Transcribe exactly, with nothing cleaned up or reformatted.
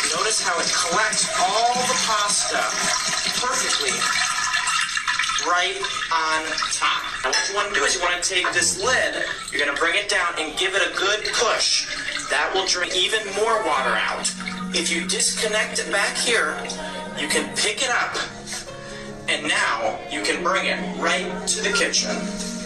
Notice how it collects all the pasta perfectly right on top. Now what you want to do is you want to take this lid, you're going to bring it down and give it a good push. That will drain even more water out. If you disconnect it back here, you can pick it up, and now you can bring it right to the kitchen.